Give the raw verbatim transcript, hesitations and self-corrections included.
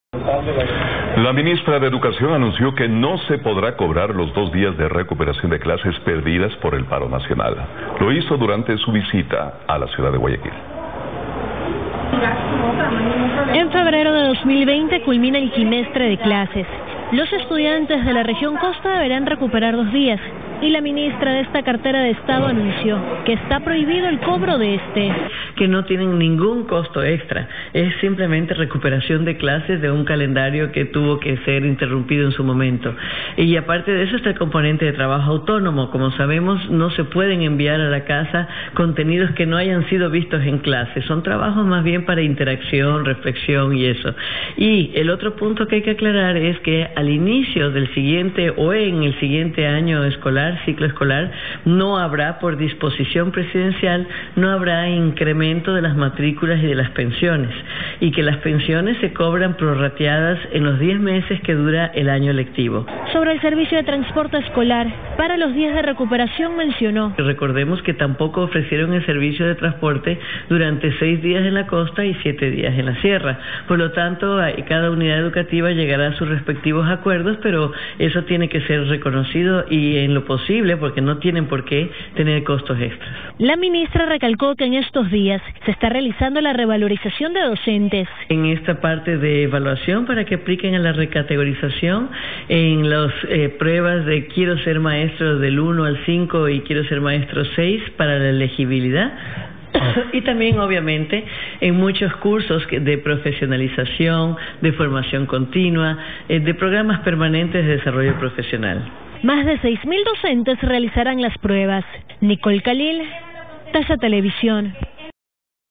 La ministra de Educación anunció que no se podrá cobrar los dos días de recuperación de clases perdidas por el paro nacional. Lo hizo durante su visita a la ciudad de Guayaquil. En febrero de dos mil veinte culmina el quimestre de clases. Los estudiantes de la región Costa deberán recuperar dos días y la ministra de esta cartera de Estado anunció que está prohibido el cobro de este. Que no tienen ningún costo extra, es simplemente recuperación de clases de un calendario que tuvo que ser interrumpido en su momento. Y aparte de eso está el componente de trabajo autónomo. Como sabemos, no se pueden enviar a la casa contenidos que no hayan sido vistos en clase, son trabajos más bien para interacción, reflexión y eso. Y el otro punto que hay que aclarar es que al inicio del siguiente o en el siguiente año escolar, ciclo escolar, no habrá, por disposición presidencial, no habrá incremento de las matrículas y de las pensiones, y que las pensiones se cobran prorrateadas en los diez meses que dura el año lectivo. Sobre el servicio de transporte escolar, para los días de recuperación mencionó: recordemos que tampoco ofrecieron el servicio de transporte durante seis días en la costa y siete días en la sierra. Por lo tanto, cada unidad educativa llegará a sus respectivos acuerdos, pero eso tiene que ser reconocido y en lo posible, porque no tienen por qué tener costos extras. La ministra recalcó que en estos días se está realizando la revalorización de docentes. En esta parte de evaluación para que apliquen a la recategorización, en las eh, pruebas de quiero ser maestro del uno al cinco y quiero ser maestro seis para la elegibilidad. Y también, obviamente, en muchos cursos de profesionalización, de formación continua, eh, de programas permanentes de desarrollo profesional. Más de seis mil docentes realizarán las pruebas. Nicole Khalil, Taza Televisión.